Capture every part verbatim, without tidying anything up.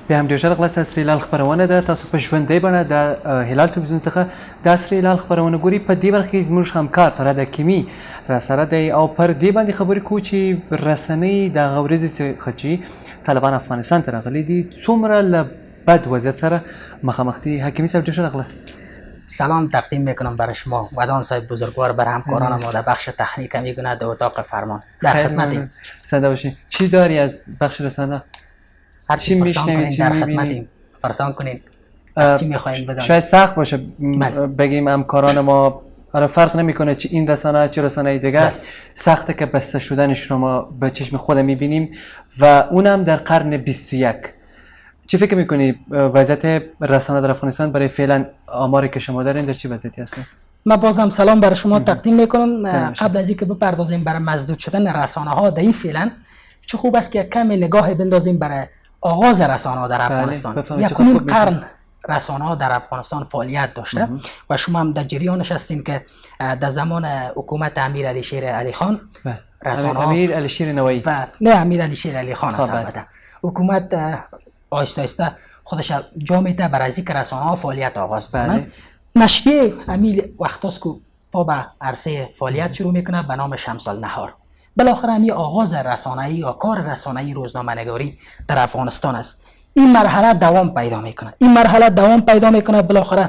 بیا هم ډېر ژر غلاست د سریلال خپرونه ده. تاسو په ژوندۍ بڼه د هلال تلویزیون څخه د سریلال خپرونه ګوري. په دې برخه کې زموږ همکار فرهاد حکیمي راسره دی او پر دې باندې خبرې کوو چې رسنۍ د هغه ورځې څخه چې طالبان افغانستان ته راغلي دي څومره له بد وضعیت سره مخامخ دي. حکیمي صاحب ډېر ژر غلاست. سلام تقدیم میکنم برای شما ودان صاحب بزرگوار، بر همکاران ما در بخش تکنیک میگونه در اتاق فرمان در خدمتیم. صدا باشین. چی داری از بخش رسانه؟ هر چی میشنوید در خدمتیم. فرسان کنید چی میخواین بدانید. شاید سخت باشه بگیم همکاران ما آره فرق نمیکنه چه این رسانه چه رسانه دیگه، سخته که بسته شدنش رو ما به چشم خود میبینیم و اونم در قرن بیست و یک. چی فکر میکنی وضعیت رسانه در افغانستان برای فعلا آماری که شما دارین در چی وضعیتی هست؟ ما بازم سلام برای شما تقدیم میکنم. قبل از اینکه بپردازیم برای مسدود شدن رسانه ها در این فعلا چه خوب است که کم نگاه بندازیم برای آغاز رسانه ها در افغانستان. یکمین قرن رسانه ها در افغانستان فعالیت داشته و شما هم در جریانش هستین که در زمان حکومت امیر علی شیر علی خان رسانه ها امیر علی شیر نوایی و نه امیر علی شیر علی خان است البته حکومت آهسته آهسته خودش جا میده برای اینکه رسانه ها فعالیت آغاز بکنن. نشریه امیر وقتاست که پا به عرصه فعالیت شروع میکنه به نام شمس النهار. بالاخره همین آغاز رسانه‌ای یا کار رسانه‌ای روزنامه‌نگاری در افغانستان است. این مرحله دوام پیدا میکنه. این مرحله دوام پیدا میکنه بالاخره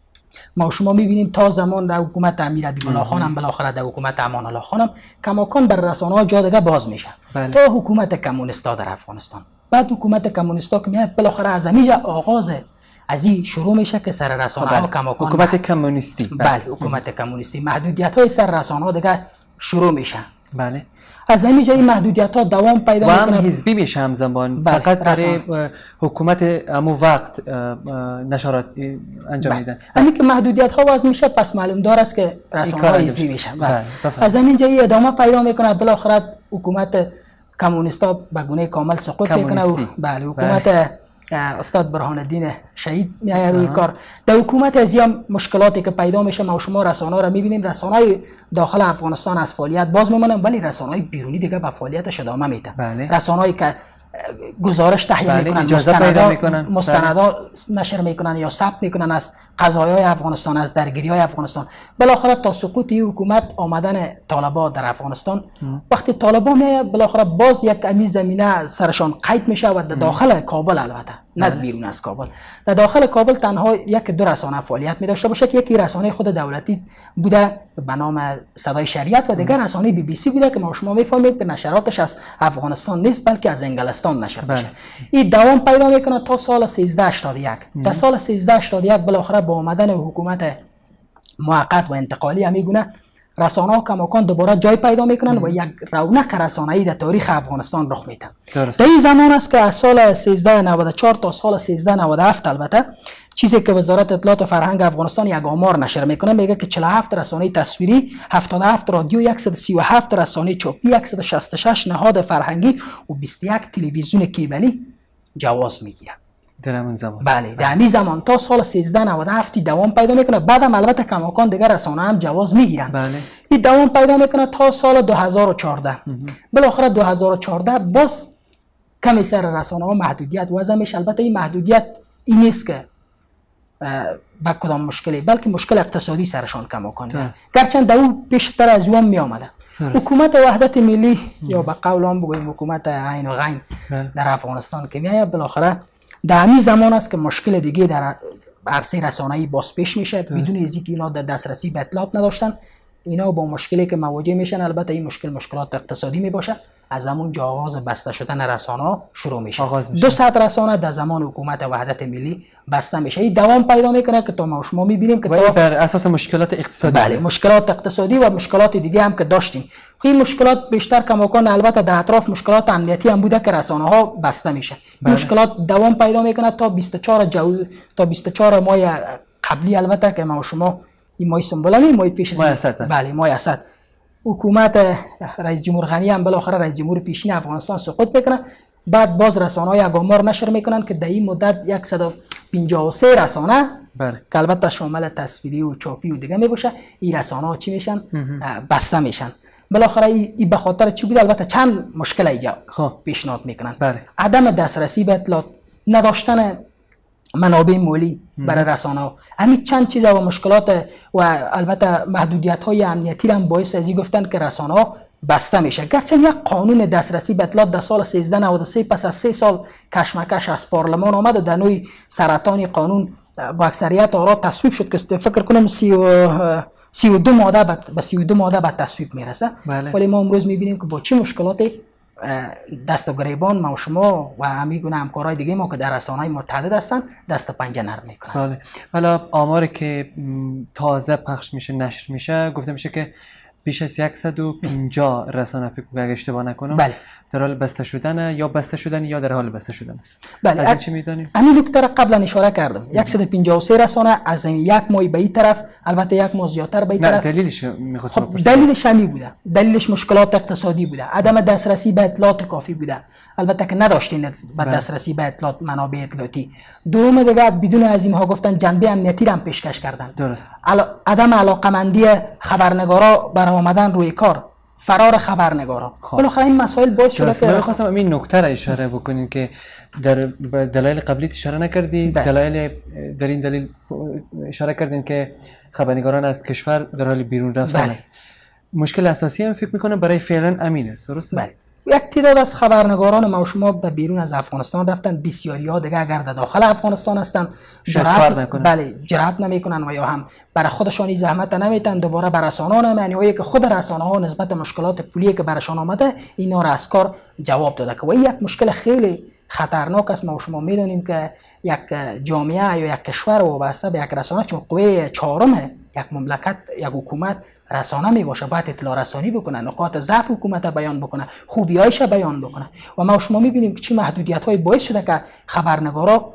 ما شما میبینیم تا زمان در حکومت امیر عبدالله خان هم بالاخره در حکومت امان الله خان هم کماکان بر رسانه‌ها جا دیگه باز میشه تا حکومت کمونیستا در افغانستان. بعد حکومت کمونیستا که میاد بالاخره از همینجا آغاز از این شروع میشه که سر رسانه ها کماکان حکومت کمونیستی بله حکومت کمونیستی محدودیت های سر رسانه ها دیگه شروع میشه. بله از همینجا این محدودیت ها دوام پیدا میکنه و هم میکنه. حزبی میشه همزمان. فقط برای حکومت امو وقت نشرات انجام میدن. همین که محدودیت ها باز میشه پس معلوم دار است که رسانه ها حزبی میشه. از همینجا این ادامه پیدا میکنه بالاخره حکومت کمونیستا به گونه کامل سقوط میکنه و بله حکومت استاد برهان الدین شهید میایه روی کار. در حکومت از این مشکلاتی که پیدا میشه ما شما رسانه را میبینیم رسانه‌های داخل افغانستان از فعالیت باز میمونن ولی رسانه‌های بیرونی دیگه به فعالیتش ادامه میدن. رسانه‌هایی که گزارش تهیه میکنن مستندات مستندات نشر میکنن یا ثبت میکنن از قضایای افغانستان از درگیری‌های افغانستان. بالاخره تا سقوط این حکومت آمدن طالبان در افغانستان ام. وقتی طالبان میاد بالاخره باز یک امی زمینه سرشان قید میشه و در داخل کابل البته نه بیرون از کابل در داخل کابل تنها یک دو رسانه فعالیت می داشته باشه که یکی رسانه خود دولتی بوده به نام صدای شریعت و دیگر رسانه بی بی سی بوده که ما شما میفهمید که نشراتش از افغانستان نیست بلکه از انگلستان نشر میشه. این دوام پیدا میکنه تا سال سیزده هشتاد و یک. در سال سیزده هشتاد و یک بالاخره با آمدن حکومت موقت و انتقالی همیگونه رسانه ها کماکان دوباره جای پیدا میکنن و یک رونق رسانه‌ای در تاریخ افغانستان رخ میده. در این زمان است که از سال سیزده نود و چهار تا سال سیزده نود و هفت البته چیزی که وزارت اطلاعات و فرهنگ افغانستان یک آمار نشر میکنه میگه که چهل و هفت رسانه تصویری، هفتاد و هفت رادیو، صد و سی و هفت رسانه چاپی، صد و شصت و شش نهاد فرهنگی و بیست و یک تلویزیون کیبلی جواز میگیره. در همون زمان بله در همین زمان تا سال سیزده نود و هفت دوام پیدا میکنه. بعدم البته کماکان دیگر رسانه هم جواز میگیرن. بله این دوام پیدا میکنه تا سال دو هزار و چهارده. بالاخره دو هزار و چهارده باز کمی سر رسانه ها محدودیت وضع میشه. البته این محدودیت این نیست که با کدام مشکلی بلکه مشکل اقتصادی سرشان کماکان میاد گرچند در اون پیشتر از اون می آمده. حکومت وحدت ملی یا به قول هم بگویم حکومت عین و غین در افغانستان که میاد بالاخره در همین زمان است که مشکل دیگه در عرصه رسانه‌ای باز پیش میشه بدون اینکه اینا در دسترسی به اطلاعات نداشتن. اینا با مشکلی که مواجه میشن البته این مشکل مشکلات اقتصادی میباشه. از همون جا آغاز بسته شدن رسانه‌ها شروع میشه. دوصد رسانه در زمان حکومت وحدت ملی بسته میشه. این دوام پیدا میکنه که تا ما شما میبینیم که تا بر اساس مشکلات اقتصادی بله مشکلات اقتصادی و مشکلات دیگه هم که داشتیم. این مشکلات بیشتر کماکان البته در اطراف مشکلات امنیتی هم بوده که رسانه‌ها بسته میشه. بله. مشکلات دوام پیدا میکنه تا بیست و چهار جو تا بیست و چهار ماه قبلی البته که ما شما این ماه سنبلامی ماه پیش ماه اسد بله ماه اسد حکومت رئیس جمهور غنی هم بالاخره رئیس جمهور پیشین افغانستان سقوط میکنه. بعد باز رسانه‌ها یک آمار نشر میکنن که در این مدت صد و پنجاه و سه رسانه بله که البته شامل تصویری و چاپی و دیگه میباشه این رسانه‌ها چی میشن بسته میشن. بالاخره این به خاطر چی بود؟ البته چند مشکل ایجاد پیشنهاد میکنن. بله. عدم دسترسی به اطلاعات، نداشتن منابع مالی برای رسانه ها، همین چند چیز و مشکلات و البته محدودیت های امنیتی هم باعث ازی گفتن که رسانه ها بسته میشه. گرچه یک قانون دسترسی به اطلاعات در سال سیزده نود و سه پس از سه سال کشمکش از پارلمان آمد و در نوع سرطانی قانون با اکثریت آرا تصویب شد که فکر کنم سی و سی و دو ماده به سی و دو ماده به تصویب میرسه. بله. ولی ما امروز میبینیم که با چه مشکلاتی دست و گریبان ما و شما و همین گونه همکارای دیگه ما که در رسانه‌های متعدد هستن دست پنجه نرم میکنن. بله. حالا آماری که تازه پخش میشه نشر میشه گفته میشه که بیش از صد و پنجاه رسانه فکر کنم اگه اشتباه نکنم بله. در حال بسته شدن یا بسته شدن یا در حال بسته شدن است. بله. از این چی میدونید؟ همین نکته را قبلا اشاره کردم. صد و پنجاه و سه رسانه از یک ماه به این طرف، البته یک ماه زیادتر به این طرف. نه دلیلش می‌خواستم خب دلیلش همین بوده. دلیلش مشکلات اقتصادی بوده، عدم دسترسی به اطلاعات کافی بوده. البته که نداشتین به دسترسی به اطلاعات منابع اطلاعاتی. دوم دیگه بدون از اینها گفتن جنبه امنیتی را هم پیشکش کردن. درست. علا... عدم علاقمندی خبرنگارا برای آمدن روی کار، فرار خبرنگارا. بالاخره این مسائل باعث شده که من خواستم این نکته را اشاره بکنین که در دلایل قبلی اشاره نکردید. دلایل در این دلیل اشاره کردین که خبرنگاران از کشور در حال بیرون رفتن بله. است. مشکل اساسی هم فکر میکنم برای فعلا امین است. درسته؟ بله. یک تعداد از خبرنگاران ما و شما به بیرون از افغانستان رفتن، بسیاری ها دیگه اگر در داخل افغانستان هستن جرأت بله جرأت نمیکنن و یا هم برای خودشان زحمت نمیتن دوباره بر رسانه‌ها معنیه که خود رسانه‌ها نسبت مشکلات پولی که برشان آمده اینا را از کار جواب داده که و یک مشکل خیلی خطرناک است. ما و شما میدونیم که یک جامعه یا یک کشور وابسته به یک رسانه چون قوه چهارم یک مملکت یک حکومت رسانه می باشه، باید اطلاع رسانی بکنه، نکات ضعف حکومت بیان بکنه، خوبیایش بیان بکنه و ما شما میبینیم که چه محدودیت های باعث شده که خبرنگارا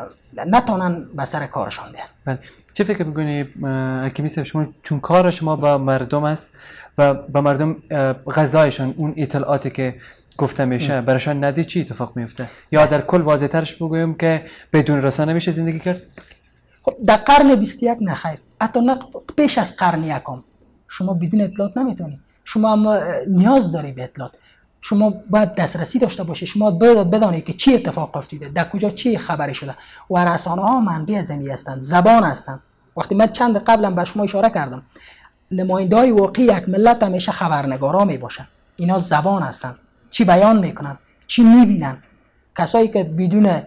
نتونن به سر کارشان بیان. بله. چه فکر می‌کنی حکیمی صاحب شما چون کار شما با مردم است و با مردم غذایشان اون اطلاعاتی که گفته میشه براشان ندید چی اتفاق میفته؟ یا در کل واضح ترش بگویم که بدون رسانه میشه زندگی کرد؟ خب در قرن بیست و یک نه خیر، حتی نه پیش از قرن یکم شما بدون اطلاعات نمیتونید. شما اما نیاز داری به اطلاعات. شما باید دسترسی داشته باشید. شما باید بدانید که چی اتفاق افتاده، در کجا چی خبری شده و رسانه ها منبع زمینی هستند، زبان هستند. وقتی من چند قبلا به شما اشاره کردم نماینده‌های واقعی یک ملت همیشه خبرنگارا می باشند. اینا زبان هستند، چی بیان میکنن، چی میبینن. کسایی که بدون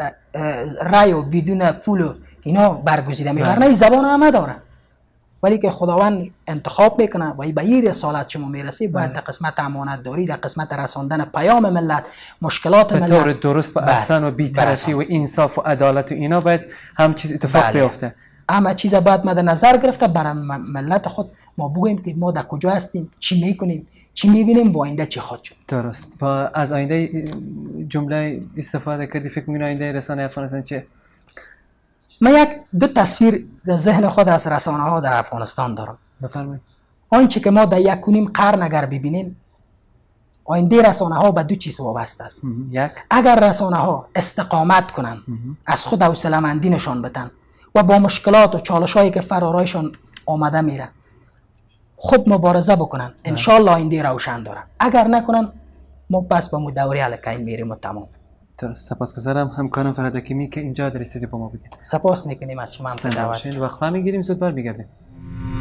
رای و بدون پول اینا برگزیده می‌کنن این زبان همه داره، ولی که خداوند انتخاب میکنه و به این رسالت شما میرسی باید در قسمت امانت داری، در قسمت رساندن پیام ملت، مشکلات ملت به طور درست و احسن و بی‌طرفی و انصاف و عدالت و اینا باید هم چیز اتفاق بله. بیفته. همه چیز باید مد نظر گرفته برای ملت خود ما بگوییم که ما در کجا هستیم، چی میکنیم، چی میبینیم و آینده چی خواهد شد. درست. و از آینده جمله استفاده کردی فکر می‌کنی آینده رسانه افغانستان چه؟ من یک دو تصویر در ذهن خود از رسانه ها در افغانستان دارم. بفرمایید. آنچه که ما در یک و نیم قرن اگر ببینیم آینده رسانه ها به دو چیز وابسته است. یک اگر رسانه ها استقامت کنن، از خود حوصله‌مندی نشان بدن و با مشکلات و چالش هایی که فرارایشان آمده میره خود مبارزه بکنن، ان شاء الله آینده روشن دارن. اگر نکنن ما پس با مدوری الکین میریم و تمام. درست. سپاسگزارم همکارم فرهاد حکیمی که اینجا در استودیو با ما بودید. سپاس میکنیم از شما هم دعوت. وقفه میگیریم زود برمیگردیم.